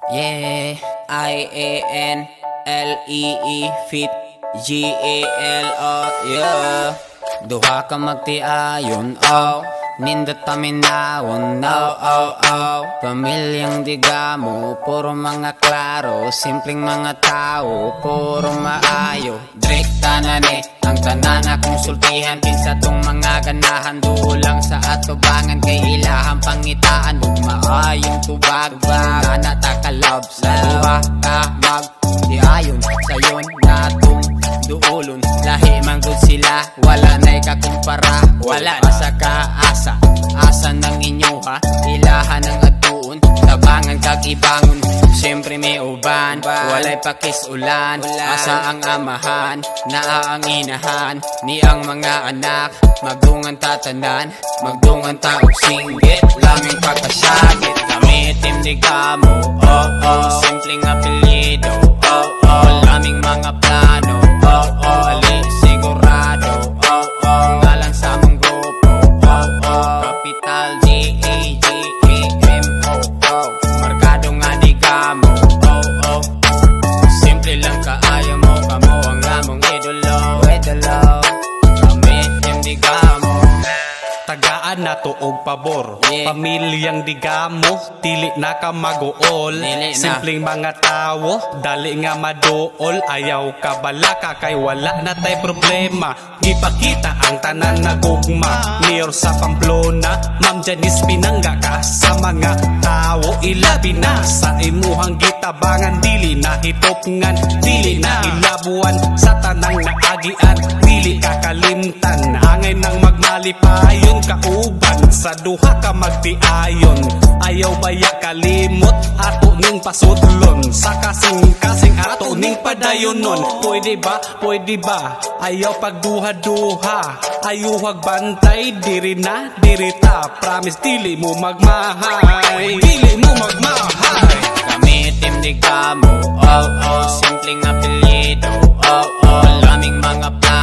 Yeah, I-A-N-L-E-E fit G-A-L-O, yeah. Duha ka magtiayon, oh. Nindot kami nawon, oh, oh, oh. Pamilyang digamo, puro mga klaro. Simpleng mga tao, puro maayo. Drake tanane, ang tanan akong sultihan. Kinsa tong mga ganahan, dulang sa atubangan. Kay ilahang pangitaan, ug maayong tubag. Nana takalab sa duha ka magtiayon. Sayon natong duulon, lahi manggod sila, wala na'y kakumpara. Wala na sa kaasa, asa ng inyo ha, ilahan ng atuon, tabangan kagibangon. Siyempre may uban, walay pakisulan. Asa ang amahan, naa ang inahan, ni ang mga anak, magdungan tatanan, magdungan taog singgit, laming pagkasagit. Kami tindigamo, oh oh, simpleng apelyido, oh oh, laming mga plano, oh oh, ali sigurado, oh oh, ngalan sa mong grupo, oh oh, capital G-A-G-A-M-O, oh, markado nga digamo, oh oh, simple lang kaayo mo, kamo ang lamong idolo, idolo, kami tindigamo. Tagaan na to og pabor, yeah. Pamilyang digamo, dili na ka mag-uol. Simpleng mga tawo, dali nga maduol. Ayaw ka balaka kay wala na tay problema. Ipakita ang tanan na gugma. Mayor sa Pamplona, Ma'am Janice Pinangga ka sa mga tawo. Ilabi na sa imuhang gitabangan, dili na hitopngan, dili na ilabuan sa tanang naagian, dili kakalimtan. Angay nang magmalipayon kauban sa duha ka magtiayon. Ayaw baya kalimot ato ning pasudlon, sa kasing-kasing ato ning padayonon. Pwede ba ayaw pagduha-duha, ayuhag bantay, diri na dirita. Promise dili mo magmahay, dili mo magmahay. Kami tindigamo, oh oh, simpleng apelyido, oh oh, laming mga plano.